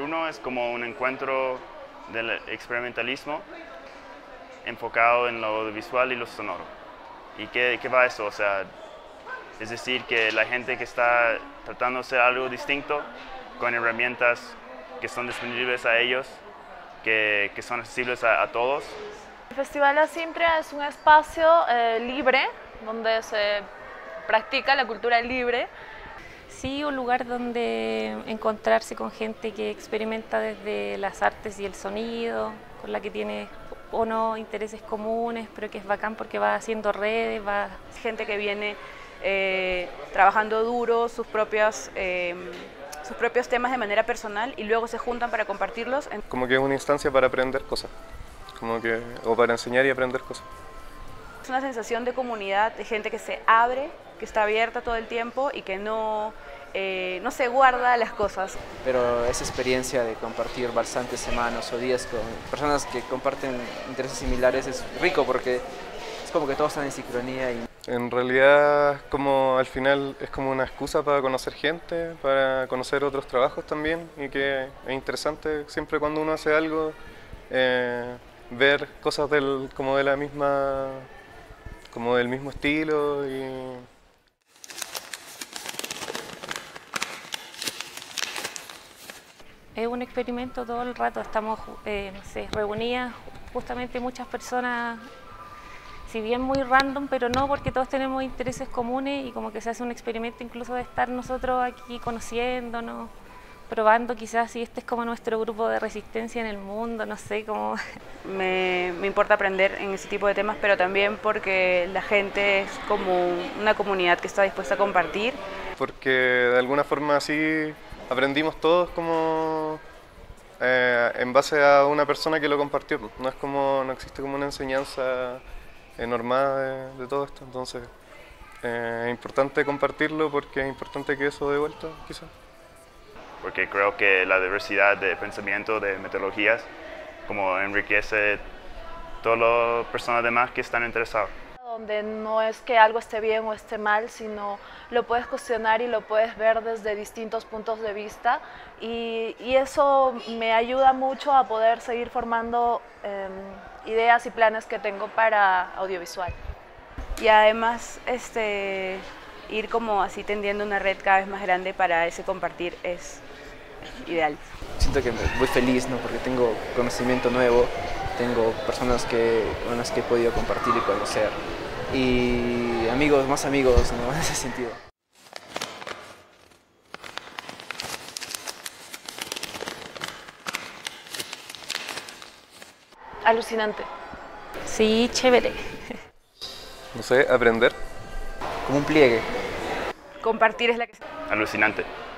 uno es como un encuentro del experimentalismo enfocado en lo audiovisual y lo sonoro. ¿Y qué va eso? O sea, es decir, que la gente que está tratando de hacer algo distinto con herramientas que son disponibles a ellos, que son accesibles a todos. El Festival Asimpria es un espacio libre donde se practica la cultura libre. Sí, un lugar donde encontrarse con gente que experimenta desde las artes y el sonido, con la que tiene o no intereses comunes, pero que es bacán porque va haciendo redes, va... Gente que viene trabajando duro sus propios temas de manera personal y luego se juntan para compartirlos. Como que es una instancia para aprender cosas, o para enseñar y aprender cosas. Es una sensación de comunidad, de gente que se abre, que está abierta todo el tiempo y que no se guarda las cosas. Pero esa experiencia de compartir bastantes semanas o días con personas que comparten intereses similares es rico porque es como que todos están en sincronía. En realidad, como al final es como una excusa para conocer gente, para conocer otros trabajos también, y que es interesante siempre cuando uno hace algo ver cosas como del mismo estilo. Es un experimento todo el rato, estamos reunidas justamente muchas personas, si bien muy random, pero no, porque todos tenemos intereses comunes y como que se hace un experimento incluso de estar nosotros aquí conociéndonos, probando quizás si este es como nuestro grupo de resistencia en el mundo, no sé, como... Me importa aprender en ese tipo de temas, pero también porque la gente es como una comunidad que está dispuesta a compartir. Porque de alguna forma así aprendimos todos como en base a una persona que lo compartió. No existe como una enseñanza normada de todo esto, entonces es importante compartirlo porque es importante que eso dé vuelta, quizás. Porque creo que la diversidad de pensamiento, de metodologías, como enriquece todas las personas demás que están interesadas. Donde no es que algo esté bien o esté mal, sino lo puedes cuestionar y lo puedes ver desde distintos puntos de vista y eso me ayuda mucho a poder seguir formando ideas y planes que tengo para audiovisual. Y además ir como así tendiendo una red cada vez más grande para ese compartir es ideal. Siento que voy feliz, ¿no? Porque tengo conocimiento nuevo, tengo personas con las que he podido compartir y conocer. Y amigos, más amigos, ¿no? En ese sentido. Alucinante. Sí, chévere. No sé, aprender. Como un pliegue. Compartir es la que... Alucinante.